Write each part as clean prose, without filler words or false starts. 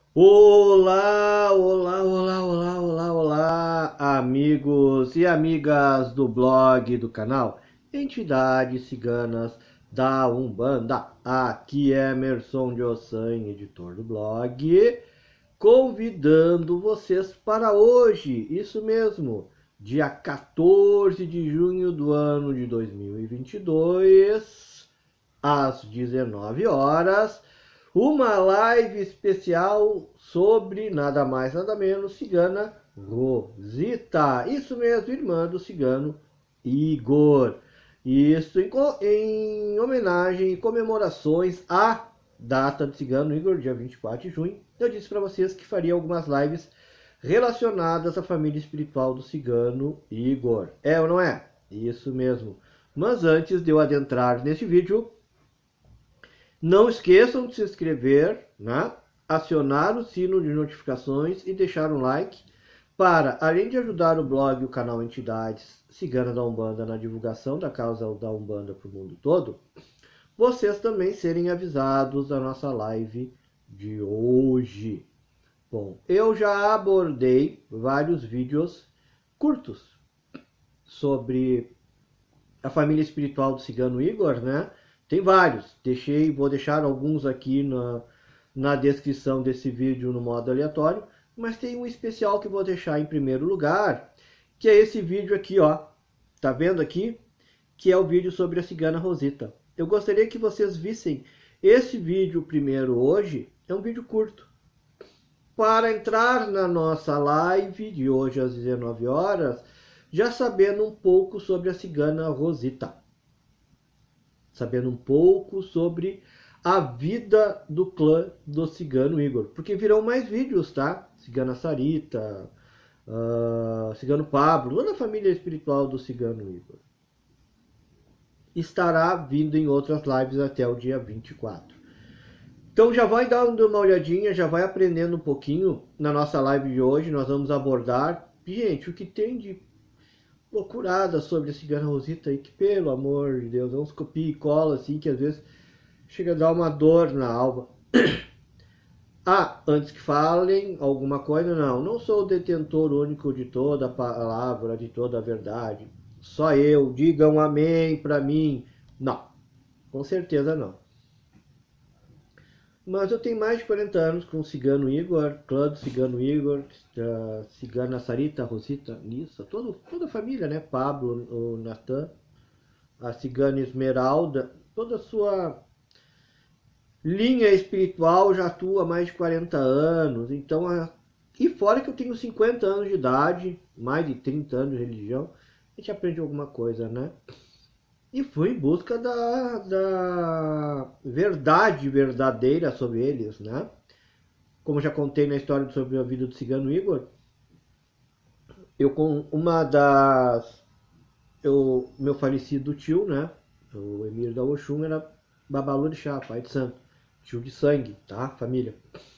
Olá, olá, olá, olá, olá, olá, amigos e amigas do blog do canal Entidades Ciganas da Umbanda. Aqui é Emerson de Ossan, editor do blog, convidando vocês para hoje, isso mesmo, dia 14 de junho do ano de 2022, às 19 horas, uma live especial sobre nada mais nada menos cigana Rosita. Isso mesmo, irmã do cigano Igor. Isso em homenagem e comemorações à data do cigano Igor, dia 24 de junho. Eu disse para vocês que faria algumas lives relacionadas à família espiritual do cigano Igor. É ou não é? Isso mesmo. Mas antes de eu adentrar neste vídeo, não esqueçam de se inscrever, né? Acionar o sino de notificações e deixar um like para, além de ajudar o blog e o canal Entidades Ciganas da Umbanda na divulgação da causa da Umbanda para o mundo todo, vocês também serem avisados da nossa live de hoje. Bom, eu já abordei vários vídeos curtos sobre a família espiritual do cigano Igor, né? Tem vários, vou deixar alguns aqui na descrição desse vídeo no modo aleatório, mas tem um especial que vou deixar em primeiro lugar, que é esse vídeo aqui, ó. Tá vendo aqui? Que é o vídeo sobre a cigana Rosita. Eu gostaria que vocês vissem esse vídeo primeiro hoje, é um vídeo curto. Para entrar na nossa live de hoje às 19 horas, já sabendo um pouco sobre a cigana Rosita. Sabendo um pouco sobre a vida do clã do cigano Igor. Porque virão mais vídeos, tá? Cigana Sarita, cigano Pablo, toda a família espiritual do cigano Igor. Estará vindo em outras lives até o dia 24. Então já vai dando uma olhadinha, já vai aprendendo um pouquinho na nossa live de hoje. Nós vamos abordar, gente, o que tem de loucurada sobre a cigana Rosita aí, que pelo amor de Deus, é uns copia e cola assim, que às vezes chega a dar uma dor na alma. Antes que falem alguma coisa, não sou o detentor único de toda a palavra, de toda a verdade. Só eu, digam amém pra mim. Não, com certeza não. Mas eu tenho mais de 40 anos com o cigano Igor, clã do cigano Igor, cigana Sarita, Rosita, Nissa, toda a família, né? Pablo, o Natan, a cigana Esmeralda, toda a sua linha espiritual já atua há mais de 40 anos. Então, e fora que eu tenho 50 anos de idade, mais de 30 anos de religião, a gente aprende alguma coisa, né? E fui em busca da verdade verdadeira sobre eles, né? Como já contei na história sobre a vida do cigano Igor, eu com meu falecido tio, né? O Emir da Oxum era Babalorixá, pai de santo, tio de sangue, tá? Família.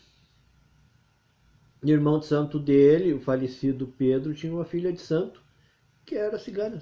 Irmão de santo dele, o falecido Pedro, tinha uma filha de santo que era cigana,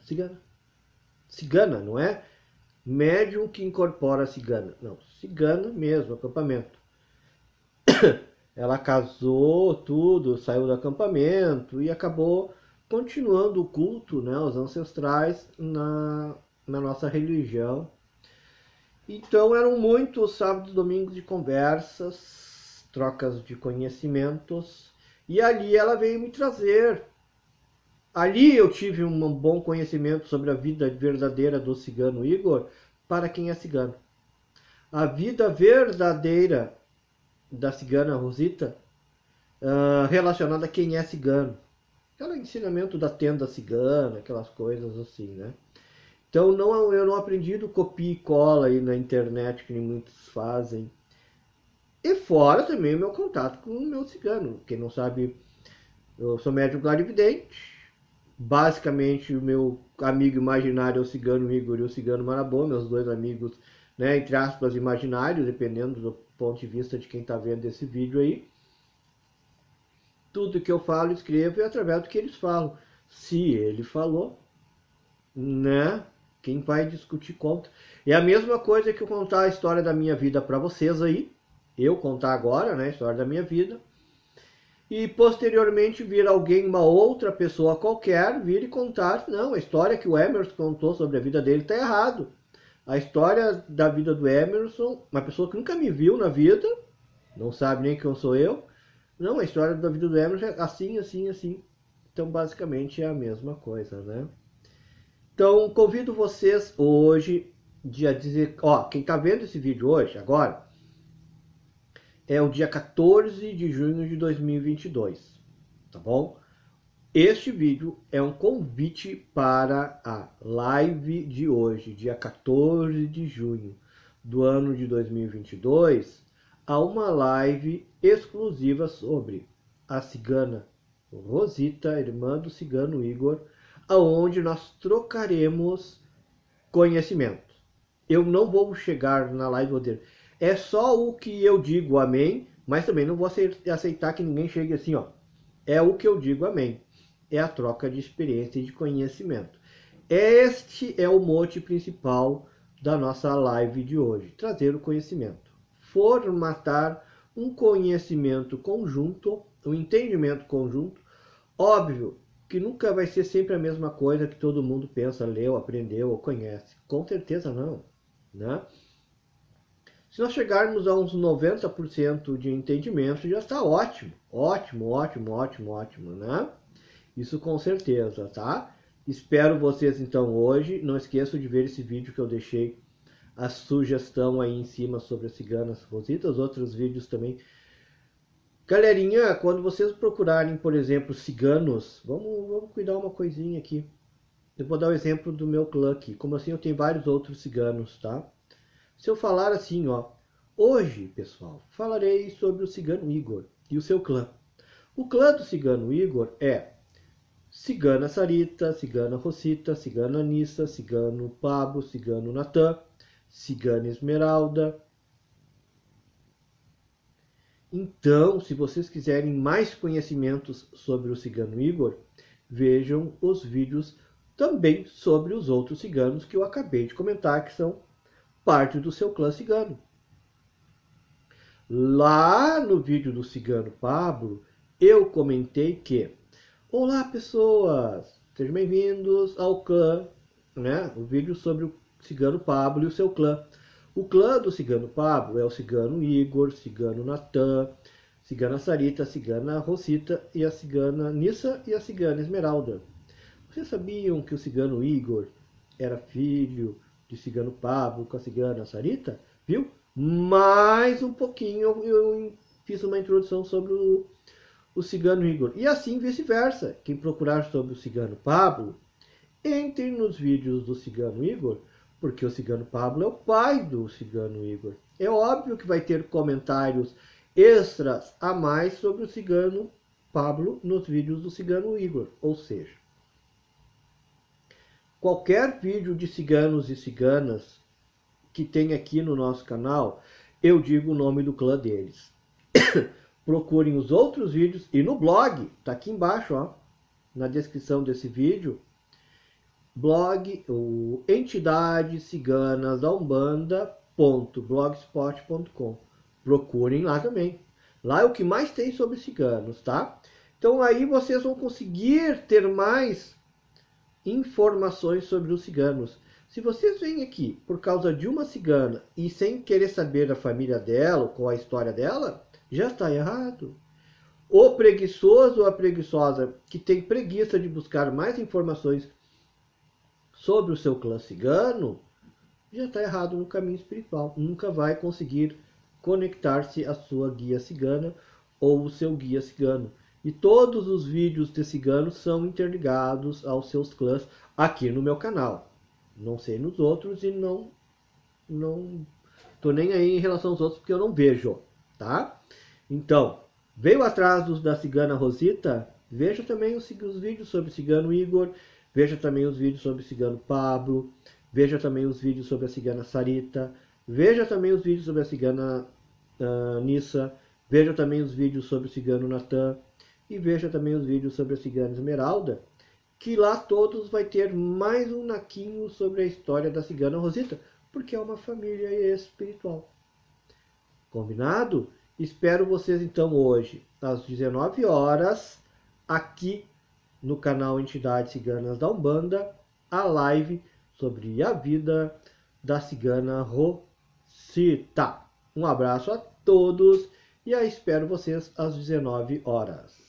não é médium que incorpora a cigana, não, cigana mesmo, acampamento. Ela casou, tudo, saiu do acampamento e acabou continuando o culto, né, os ancestrais na nossa religião. Então eram muitos sábados e domingos de conversas, trocas de conhecimentos, e ali ela veio me trazer. Ali eu tive um bom conhecimento sobre a vida verdadeira do cigano Igor, para quem é cigano. A vida verdadeira da cigana Rosita, relacionada a quem é cigano. Aquele ensinamento da tenda cigana, aquelas coisas assim, né? Então eu não aprendi do copia e cola aí na internet, que nem muitos fazem. E fora também o meu contato com o meu cigano. Quem não sabe, eu sou médium clarividente. Basicamente, o meu amigo imaginário é o cigano Igor e o cigano Marabô, meus dois amigos, né, entre aspas, imaginários, dependendo do ponto de vista de quem está vendo esse vídeo aí. Tudo que eu falo e escrevo é através do que eles falam. Se ele falou, né? Quem vai discutir contra? É a mesma coisa que eu contar a história da minha vida para vocês aí. eu contar agora, né, a história da minha vida, e posteriormente vir alguém, uma outra pessoa qualquer, vir e contar, não, a história que o Emerson contou sobre a vida dele está errado. A história da vida do Emerson, uma pessoa que nunca me viu na vida, não sabe nem quem sou eu, não, a história da vida do Emerson é assim, assim, assim. Então, basicamente, é a mesma coisa, né? Então, convido vocês hoje, dia 10, ó, quem tá vendo esse vídeo hoje, agora, é o dia 14 de junho de 2022, tá bom? Este vídeo é um convite para a live de hoje, dia 14 de junho do ano de 2022, a uma live exclusiva sobre a cigana Rosita, irmã do cigano Igor, aonde nós trocaremos conhecimento. Eu não vou chegar na live e vou dizer, é só o que eu digo, amém, mas também não vou aceitar que ninguém chegue assim, ó. É o que eu digo, amém. É a troca de experiência e de conhecimento. Este é o mote principal da nossa live de hoje, trazer o conhecimento. Formatar um conhecimento conjunto, um entendimento conjunto. Óbvio que nunca vai ser sempre a mesma coisa que todo mundo pensa, leu, aprendeu ou conhece. Com certeza não, né? Se nós chegarmos a uns 90% de entendimento, já está ótimo. Ótimo, ótimo, ótimo, ótimo, né? Isso com certeza, tá? Espero vocês então hoje. Não esqueçam de ver esse vídeo que eu deixei a sugestão aí em cima sobre as ciganas Rositas. Outros vídeos também. Galerinha, quando vocês procurarem, por exemplo, ciganos, vamos cuidar uma coisinha aqui. Eu vou dar o exemplo do meu clã aqui. Como assim eu tenho vários outros ciganos, tá? Se eu falar assim, ó, hoje, pessoal, falarei sobre o cigano Igor e o seu clã. O clã do cigano Igor é cigana Sarita, cigana Rosita, cigana Nissa, cigano Pablo, cigano Natan, cigana Esmeralda. Então, se vocês quiserem mais conhecimentos sobre o cigano Igor, vejam os vídeos também sobre os outros ciganos que eu acabei de comentar, que são parte do seu clã cigano. Lá no vídeo do cigano Pablo, eu comentei que: olá pessoas, sejam bem-vindos ao clã, né? O vídeo sobre o cigano Pablo e o seu clã. O clã do cigano Pablo é o cigano Igor, cigano Natan, cigana Sarita, cigana Rosita e a cigana Nissa e a cigana Esmeralda. Vocês sabiam que o cigano Igor era filho de cigano Pablo com a cigana Sarita? Viu? Mais um pouquinho eu fiz uma introdução sobre o cigano Igor. E assim vice-versa. Quem procurar sobre o cigano Pablo, entre nos vídeos do cigano Igor, porque o cigano Pablo é o pai do cigano Igor. É óbvio que vai ter comentários extras a mais sobre o cigano Pablo nos vídeos do cigano Igor. Ou seja, qualquer vídeo de ciganos e ciganas que tem aqui no nosso canal, eu digo o nome do clã deles. Procurem os outros vídeos e no blog, tá aqui embaixo, ó, na descrição desse vídeo, blog, o Entidades Ciganas da Umbanda.blogspot.com. Procurem lá também. Lá é o que mais tem sobre ciganos, tá? Então aí vocês vão conseguir ter mais informações sobre os ciganos. Se vocês vêm aqui por causa de uma cigana e sem querer saber da família dela, ou qual a história dela, já está errado. O preguiçoso ou a preguiçosa que tem preguiça de buscar mais informações sobre o seu clã cigano, já está errado no caminho espiritual. Nunca vai conseguir conectar-se à sua guia cigana ou o seu guia cigano. E todos os vídeos de ciganos são interligados aos seus clãs aqui no meu canal. Não sei nos outros e não tô nem aí em relação aos outros porque eu não vejo, tá? Então, veio atrás da cigana Rosita, veja também os vídeos sobre o cigano Igor, veja também os vídeos sobre o cigano Pablo, veja também os vídeos sobre a cigana Sarita, veja também os vídeos sobre a cigana Nissa, veja também os vídeos sobre o cigano Natan e veja também os vídeos sobre a cigana Esmeralda, que lá todos vai ter mais um naquinho sobre a história da cigana Rosita, porque é uma família espiritual. Combinado? Espero vocês então hoje, às 19 horas, aqui no canal Entidades Ciganas da Umbanda, a live sobre a vida da cigana Rosita. Um abraço a todos e eu espero vocês às 19 horas.